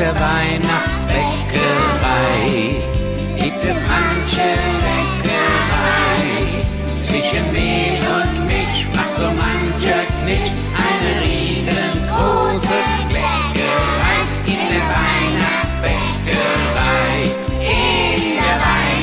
der Weihnachtsbäckerei gibt es manche Leckerei. Zwischen Mehl und Milch macht so mancher Knilch eine riesengroße Leckerei in der Weihnachtsbäckerei. In der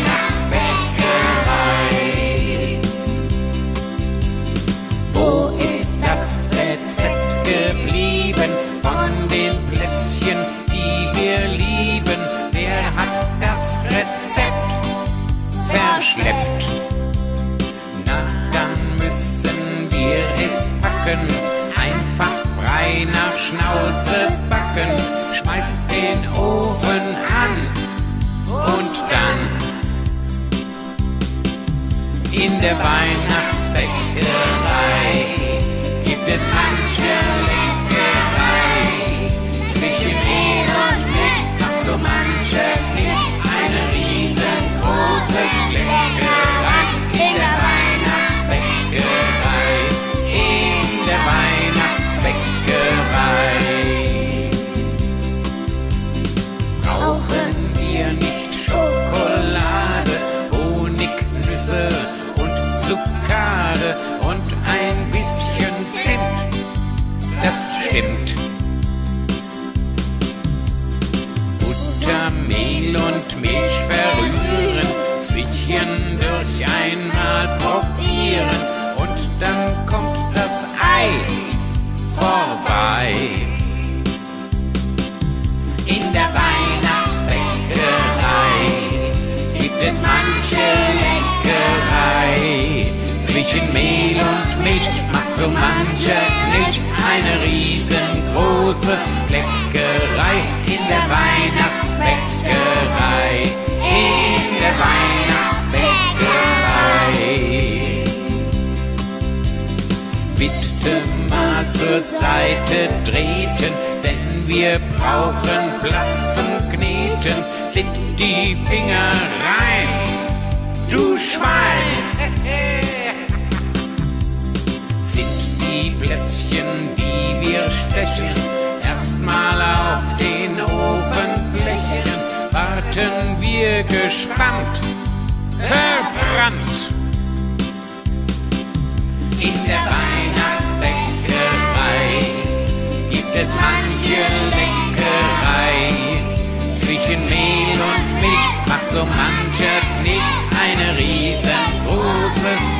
Weihnachtsbäckerei. Wo ist das Rezept geblieben von den Plätzchen, die wir lieben? Wer hat das Rezept verschleppt? Na, dann müssen wir es packen, einfach frei nach Schnauze backen. Schmeißt den Ofen an und dann in der Weihnachtsbäckerei gibt es manche Leckerei. Zwischen Mehl und Milch macht so mancher Knilch eine riesengroße Leckerei in der Weihnachtsbäckerei. In der Weihnachtsbäckerei. Brauchen wir nicht Schokolade, Honig, Nüsse und Zuckade und ein bisschen Zimt? Das stimmt. Butter, Mehl und Milch verrühren, zwischendurch einmal probieren und dann kommt das Ei vorbei. In der Weihnachtsbäckerei gibt es manche Leckerei. Zwischen Mehl und Milch macht so mancher Knilch eine riesengroße Leckerei in der Weihnachtsbäckerei. In der Weihnachtsbäckerei. Bitte mal zur Seite treten, denn wir brauchen Platz zum Kneten. Sind die Finger rein, du Schwein! Sind die Plätzchen, die wir stechen, erstmal auf den Ofenflächen? Warten wir gespannt, verbrannt. In der Weihnachtsbäckerei gibt es manche Leckerei. Zwischen Mehl und Milch macht so mancher Knilch eine riesengroße